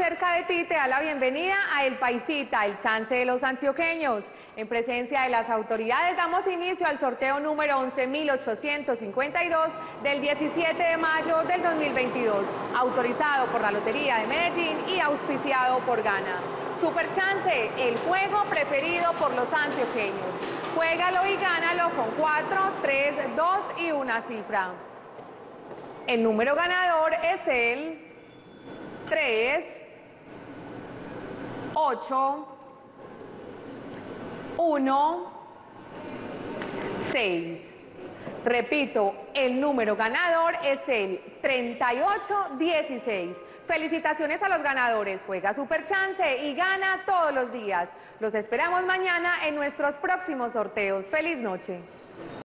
cerca de ti te da la bienvenida a El Paisita, el chance de los antioqueños. En presencia de las autoridades damos inicio al sorteo número 11.852 del 17 de mayo del 2022, autorizado por la Lotería de Medellín y auspiciado por Gana. Superchance, el juego preferido por los antioqueños. Juégalo y gánalo con 4, 3, 2 y una cifra. El número ganador es el 3, 8, 1, 6. Repito, el número ganador es el 3816. Felicitaciones a los ganadores. Juega Superchance y gana todos los días. Los esperamos mañana en nuestros próximos sorteos. ¡Feliz noche!